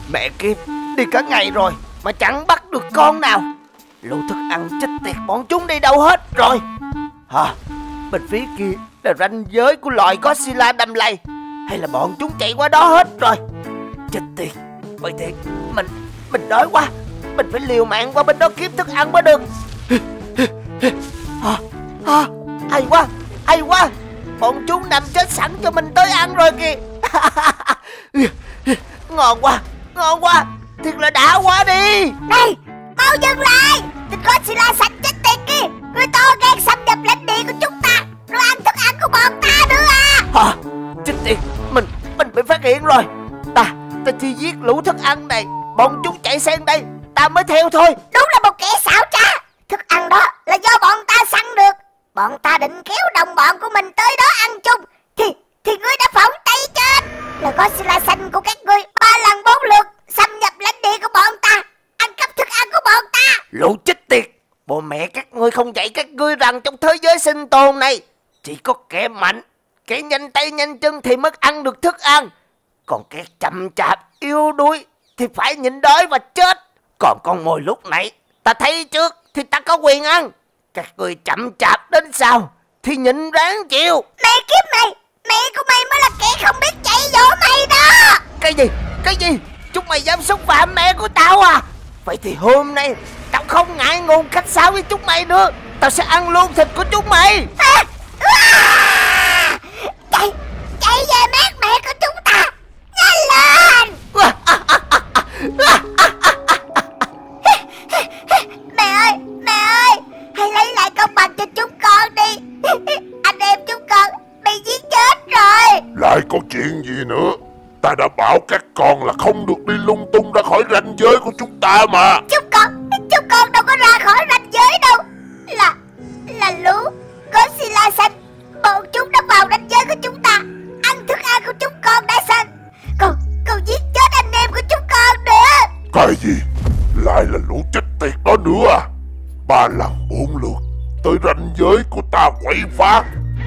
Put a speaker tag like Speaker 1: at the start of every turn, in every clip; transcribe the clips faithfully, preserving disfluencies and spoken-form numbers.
Speaker 1: Mẹ kiếp, đi cả ngày rồi mà chẳng bắt được con nào. Lũ thức ăn chết tiệt, bọn chúng đi đâu hết rồi? Hả? Bên phía kia là ranh giới của loài Godzilla đầm lầy, hay là bọn chúng chạy qua đó hết rồi? Chết tiệt, bởi thiệt Mình Mình đói quá. Mình phải liều mạng qua bên đó kiếm thức ăn mới được. à, à, Hay quá, hay quá. Bọn chúng nằm chết sẵn cho mình tới ăn rồi kìa. Ngon quá, ngon quá. Thiệt là đã quá đi.
Speaker 2: Này, mau dừng lại. Thịt Godzilla sạch chết tiệt kia, người to gan xâm nhập lãnh địa của chúng ta, rồi ăn thức ăn của bọn ta nữa à.
Speaker 1: Hả? Chết tiệt, Mình Mình bị phát hiện rồi. Ta Ta chỉ giết lũ thức ăn này, bọn chúng chạy sang đây, ta mới theo thôi.
Speaker 2: Đúng là một kẻ xảo trá. Thức ăn đó là do bọn ta săn được. Bọn ta định kéo đồng bọn của mình tới đó ăn chung, Thì Thì ngươi đã phóng tay trên. Là Godzilla xanh của các ngươi ba lần bốn lượt xâm nhập lãnh địa của bọn ta, ăn cắp thức ăn của bọn ta.
Speaker 1: Lũ chết tiệt, bộ mẹ các ngươi không dạy các ngươi rằng trong thế giới sinh tồn này chỉ có kẻ mạnh, kẻ nhanh tay nhanh chân thì mới ăn được thức ăn. Còn kẻ chậm chạp, yếu đuối thì phải nhịn đói và chết. Còn con mồi lúc nãy ta thấy trước thì ta có quyền ăn. Các ngươi chậm chạp đến sau thì nhịn ráng chịu.
Speaker 2: Mẹ kiếp này, mẹ của mày mới là kẻ không biết dạy dỗ mày đó.
Speaker 1: Cái gì? Cái gì? Chúng mày dám xúc phạm mẹ của tao à? Vậy thì hôm nay tao không ngại ngùng khách sáo với chúng mày nữa. Tao sẽ ăn luôn thịt của chúng mày.
Speaker 2: À, à, chạy, chạy về mát mẹ của chúng ta. Nhanh lên. Mẹ ơi, mẹ ơi, hãy lấy lại công bằng cho chúng con đi. Anh em chúng con bị giết chết rồi.
Speaker 3: Lại có chuyện gì nữa? Ta đã bảo các con là không được đi lung tung ra khỏi ranh giới của chúng ta mà.
Speaker 2: Chúng con, chúng con đâu có ra khỏi ranh giới đâu. Là, là lũ Godzilla xanh. Bọn chúng đã vào ranh giới của chúng ta, ăn thức ăn của chúng con đã xanh. Còn, còn giết chết anh em của chúng con nữa.
Speaker 3: Cái gì? Lại là lũ chết tiệt đó nữa à? Ba lần bốn lượt tới ranh giới của ta quậy phá.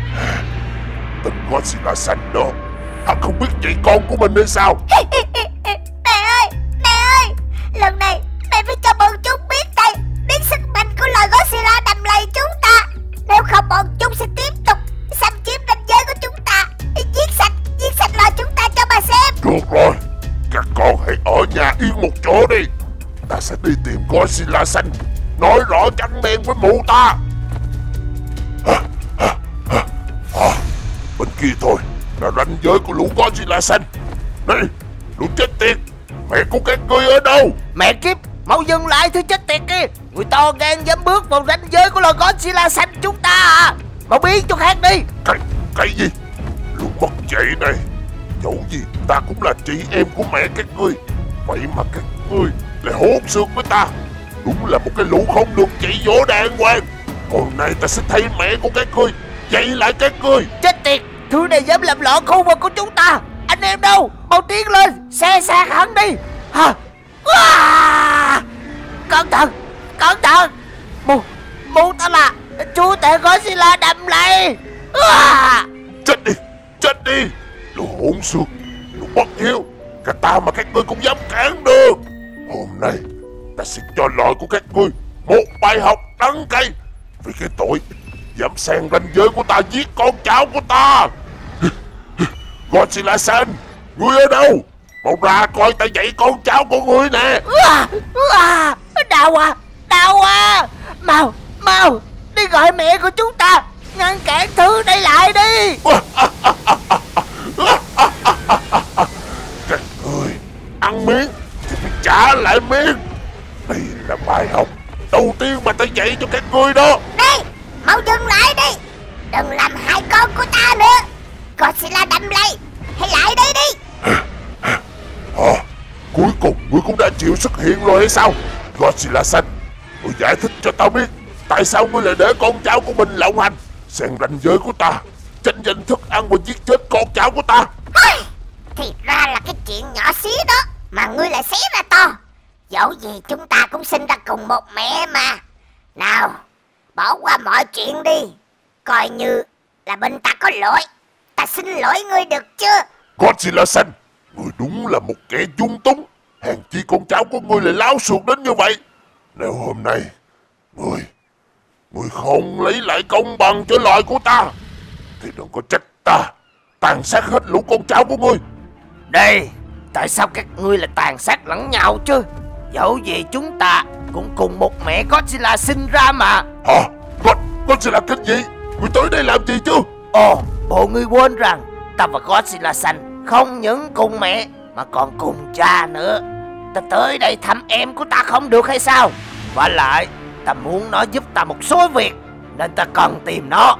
Speaker 3: Tên Godzilla xanh đó, hắn không biết dạy con của mình hay sao?
Speaker 2: Mẹ ơi, mẹ ơi, lần này mẹ phải cho bọn chúng biết tay, biết sức mạnh của loài Godzilla đầm lầy chúng ta. Nếu không bọn chúng sẽ tiếp tục xâm chiếm ranh giới của chúng ta, giết sạch, giết sạch loài chúng ta cho bà xem.
Speaker 3: Được rồi, các con hãy ở nhà yên một chỗ đi. Ta sẽ đi tìm Godzilla xanh, nói rõ trắng đen với mụ ta. À, à, à, à, bên kia thôi là ranh giới của lũ Godzilla xanh. Này, lũ chết tiệt, mẹ của các ngươi ở đâu?
Speaker 1: Mẹ kiếp, mau dừng lại thứ chết tiệt kia. Người to gan dám bước vào ranh giới của loài Godzilla xanh chúng ta à? Mau biến chỗ khác đi.
Speaker 3: Cái, cái gì? Lũ mất dạy này. Dẫu gì ta cũng là chị em của mẹ các ngươi, vậy mà các ngươi lại hốt xương với ta. Đúng là một cái lũ không được dạy dỗ đàng hoàng. Hôm nay ta sẽ thay mẹ của các ngươi dạy lại các ngươi.
Speaker 1: Chết tiệt, thứ này dám làm loạn khu vực của chúng ta. Anh em đâu, mau tiến lên, xe xa hẳn đi. Hả? À! Cẩn thận, cẩn thận. Mụ, mụ ta là chú tể Godzilla đầm lầy. À!
Speaker 3: Chết đi, chết đi. Lũ hỗn xược, lũ bất hiếu, cả ta mà các ngươi cũng dám cản được. Hôm nay ta sẽ cho loại của các ngươi một bài học đắng cay vì cái tội dám xen ranh giới của ta, giết con cháu của ta. Godzilla xanh, ngươi ở đâu? Mau ra coi ta dạy con cháu của ngươi nè.
Speaker 1: À! À! Đau à, đau à. Mau, mau đi gọi mẹ của chúng ta, ngăn cản thứ này lại đi.
Speaker 3: Các ngươi ăn miếng thì phải trả lại miếng. Đây là bài học đầu tiên mà ta dạy cho các ngươi đó.
Speaker 2: Đi, mau dừng lại đi. Đừng làm hại con của ta nữa. Godzilla đầm lầy, hãy lại đây đi.
Speaker 3: Hả? Cuối cùng ngươi cũng đã chịu xuất hiện rồi hay sao? Godzilla xanh, ngươi giải thích cho tao biết tại sao ngươi lại để con cháu của mình lộng hành, xen ranh giới của ta, tranh giành thức ăn và giết chết con cháu của ta.
Speaker 2: Thì ra là cái chuyện nhỏ xíu đó mà ngươi lại xé ra to. Dẫu gì chúng ta cũng sinh ra cùng một mẹ mà. Nào, bỏ qua mọi chuyện đi, coi như là bên ta có lỗi. Ta xin lỗi ngươi được chưa?
Speaker 3: Godzilla xanh, ngươi đúng là một kẻ dung túng. Hèn chi con cháu của ngươi lại láo xược đến như vậy. Nếu hôm nay Ngươi Ngươi không lấy lại công bằng cho loài của ta thì đừng có trách ta tàn sát hết lũ con cháu của ngươi.
Speaker 1: Đây, tại sao các ngươi lại tàn sát lẫn nhau chứ? Dẫu gì chúng ta cũng cùng một mẹ Godzilla sinh ra mà.
Speaker 3: Hả? God, Godzilla cái gì? Ngươi tới đây làm gì chứ?
Speaker 1: Ồ, bộ ngươi quên rằng ta và Godzilla xanh không những cùng mẹ mà còn cùng cha nữa. Ta tới đây thăm em của ta không được hay sao? Và lại ta muốn nó giúp ta một số việc nên ta cần tìm nó.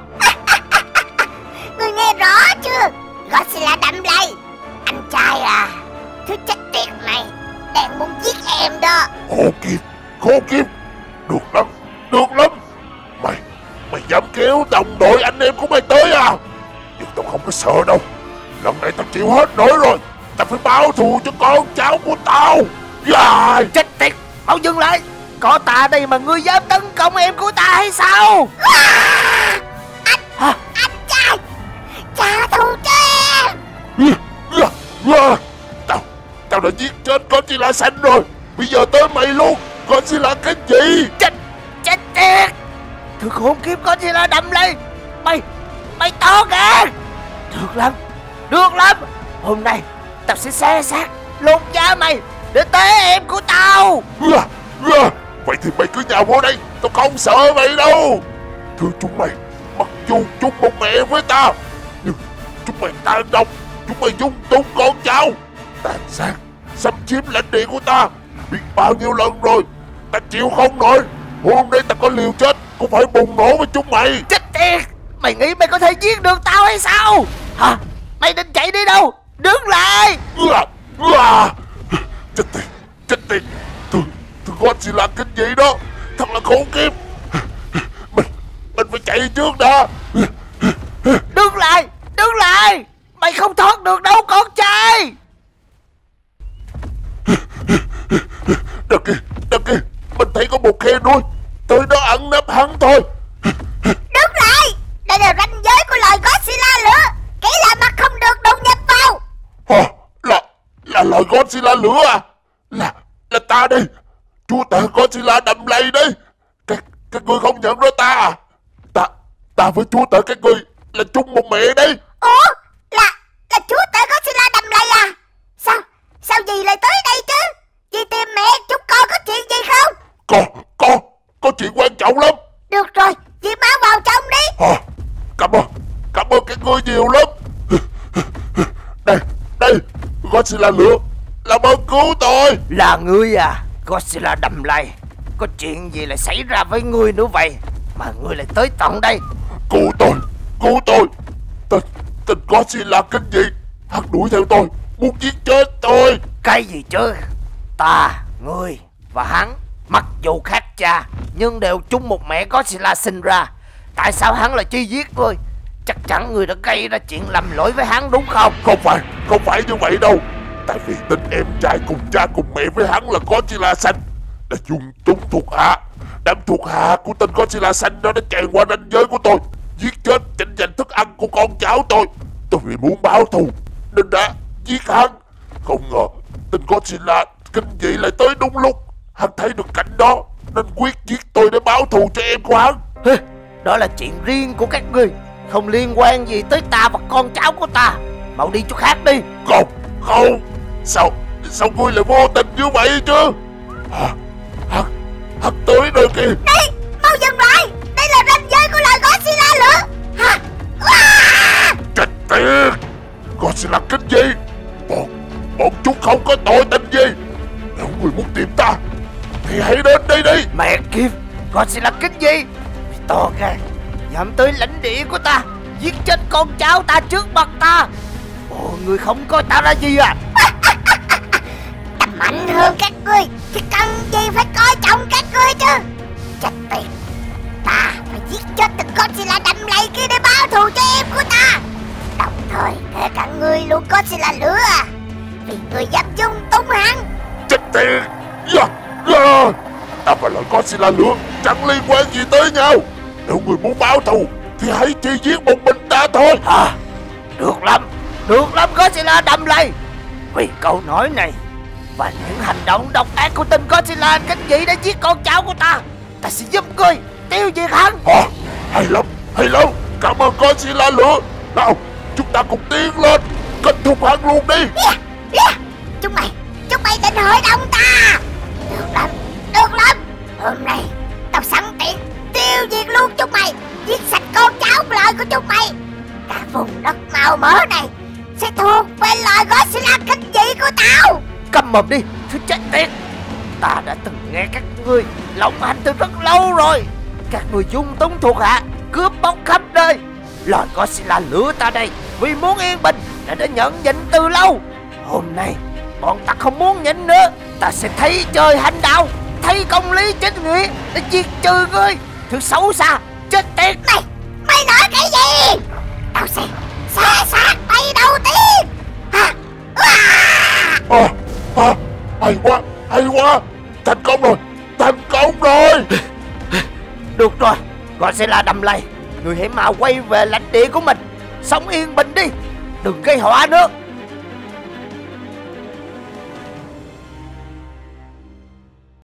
Speaker 2: Ngươi nghe rõ chưa? Godzilla đâm lây. Anh trai à, thứ chết tiệt này đang muốn giết em đó.
Speaker 3: Khô kiếp, khô kiếp. Được lắm, được lắm. Mày, mày dám kéo đồng đội anh em của mày tới à? Nhưng tao không có sợ đâu. Lần này tao chịu hết nổi rồi. Tao phải báo thù cho con cháu của tao. Dài.
Speaker 1: Chết tiệt, mau dừng lại. Có ta đây mà ngươi dám tấn công em của ta hay sao?
Speaker 2: À, anh, Hả? anh trai, trả thù cho em.
Speaker 3: À, à, tao, tao đã giết chết Godzilla xanh rồi. Bây giờ tới mày luôn. Godzilla cái gì?
Speaker 1: Chết, chết tiệt. Thứ khốn kiếp Godzilla đâm lên. Mày, mày to gan. Được lắm, được lắm. Hôm nay tao sẽ xé xác lột da mày để tế em của tao.
Speaker 3: À, à, vậy thì mày cứ nhào vô đây. Tao không sợ mày đâu. Thưa chúng mày, mặc dù chúng một mẹ với ta, nhưng chúng mày tàn độc. Chúng mày dung túng con cháu, tàn sát, xâm chiếm lãnh địa của ta biết bao nhiêu lần rồi. Ta chịu không nổi. Hôm nay ta có liều chết cũng phải bùng nổ với chúng mày.
Speaker 1: Chết tiệt, mày nghĩ mày có thể giết được tao hay sao? Hả? Mày định chạy đi đâu? Đứng lại.
Speaker 3: À, à, chết tiệt, chết tiệt. Tôi, tôi Godzilla cái gì đó thật là khủng khiếp. Mình, mình phải chạy trước đã.
Speaker 1: Đứng lại, đứng lại. Mày không thoát được đâu con trai.
Speaker 3: Đằng kia, đằng kia, mình thấy có một khe nuôi. Tới đó ăn nắp hắn thôi.
Speaker 2: Đứng lại, đây là ranh giới của loài Godzilla lửa. Kẻ lạ mặt không được đụng nhập vào.
Speaker 3: Hả? Là, là loài Godzilla lửa à? Là, là ta đây. Chúa tể Godzilla đầm lầy đấy. Các, các ngươi không nhận ra ta à? Ta, ta với chúa tể các ngươi là chung một mẹ đấy.
Speaker 2: Ủa? Là, là chúa tể Godzilla đầm lầy à? Sao, sao dì lại tới đây chứ? Dì tìm mẹ chúng con có chuyện gì không?
Speaker 3: Có, có, có chuyện quan trọng lắm.
Speaker 2: Được rồi, dì mau vào trong đi.
Speaker 3: Hả? Cảm ơn, cảm ơn các ngươi nhiều lắm. Đây, đây, Godzilla lửa, làm ơn cứu tôi.
Speaker 1: Là ngươi à, Godzilla đầm lầy. Có chuyện gì lại xảy ra với ngươi nữa vậy mà ngươi lại tới tận đây?
Speaker 3: Cứu tôi, cứu tôi. Tên, tên Godzilla kinh dị, hắn đuổi theo tôi, muốn giết chết tôi.
Speaker 1: Cái gì chứ? Ta, ngươi và hắn mặc dù khác cha nhưng đều chung một mẹ Godzilla sinh ra. Tại sao hắn lại truy giết ngươi? Chắc chắn ngươi đã gây ra chuyện lầm lỗi với hắn đúng không?
Speaker 3: Không phải, không phải như vậy đâu. Tại vì tên em trai cùng cha cùng mẹ với hắn là Godzilla xanh đã dùng túng thuộc hạ. Đám thuộc hạ của tên Godzilla xanh đó đã tràn qua ranh giới của tôi, giết chết tranh giành thức ăn của con cháu tôi. Tôi vì muốn báo thù nên đã giết hắn. Không ngờ tên Godzilla kinh dị lại tới đúng lúc. Hắn thấy được cảnh đó nên quyết giết tôi để báo thù cho em của hắn.
Speaker 1: Đó là chuyện riêng của các ngươi, không liên quan gì tới ta và con cháu của ta. Mau đi chỗ khác đi.
Speaker 3: Không, không. Sao, sao ngươi lại vô tình như vậy chứ? Hả? Hắn, hắn tới nơi kìa.
Speaker 2: Đi, mau dừng lại. Đây là ranh giới của loài Godzilla lửa. Hả? À!
Speaker 3: Chết tiệt. Godzilla kinh gì? Bọn, bọn chúng không có tội tình gì. Nếu người muốn tìm ta thì hãy đến đây đi.
Speaker 1: Mẹ kiếp, Godzilla kích gì? To gan, dám tới lãnh địa của ta, giết chết con cháu ta trước mặt ta. Ồ, người không coi ta ra gì à?
Speaker 2: Ta mạnh hơn các ngươi thì cần gì phải coi trọng các ngươi chứ? Chết tiệt, ta phải giết chết tên Godzilla đầm lầy kia để báo thù cho em của ta. Đồng thời kể cả ngươi luôn Godzilla lửa à, vì ngươi dám dung túng hắn.
Speaker 3: Chết tiệt. Yeah, yeah. Ta và loài Godzilla lửa chẳng liên quan gì tới nhau. Nếu người muốn báo thù thì hãy chỉ giết một mình ta thôi.
Speaker 1: À, được lắm, được lắm Godzilla đầm lầy. Vì câu nói này và những hành động độc ác của tên Godzilla kinh dị đã giết con cháu của ta. Ta sẽ giúp ngươi tiêu diệt hắn.
Speaker 3: Hả? Hay lắm, hay lắm. Cảm ơn Godzilla lửa. Nào, chúng ta cùng tiến lên, kết thúc hắn luôn đi.
Speaker 2: Yeah, yeah. Chúng mày, chúng mày định hội đồng ta. Được lắm, được lắm. Hôm nay tao sẵn tiện tiêu diệt luôn chúng mày, giết sạch con cháu lợi của chúng mày. Cả vùng đất màu mỡ này sẽ thuộc về loài Godzilla kinh dị của tao.
Speaker 1: Câm mồm đi, thứ chết tiệt. Ta đã từng nghe các ngươi lộng hành từ rất lâu rồi. Các ngươi dung túng thuộc hạ, cướp bóc khắp nơi. Loài Godzilla lửa ta đây vì muốn yên bình đã đã nhẫn nhịn từ lâu. Hôm nay bọn ta không muốn nhịn nữa. Ta sẽ thấy trời hành đạo, thấy công lý chính nghĩa để diệt trừ ngươi, thứ xấu xa chết tiệt.
Speaker 2: Mày, mày nói cái gì? Tao sẽ xé xác mày đầu tiên. Hả?
Speaker 3: À, à, hay quá, hay quá. Thành công rồi, thành công rồi.
Speaker 1: Được rồi, Godzilla đầm lầy, người hãy mau quay về lãnh địa của mình, sống yên bình đi, đừng gây họa nữa.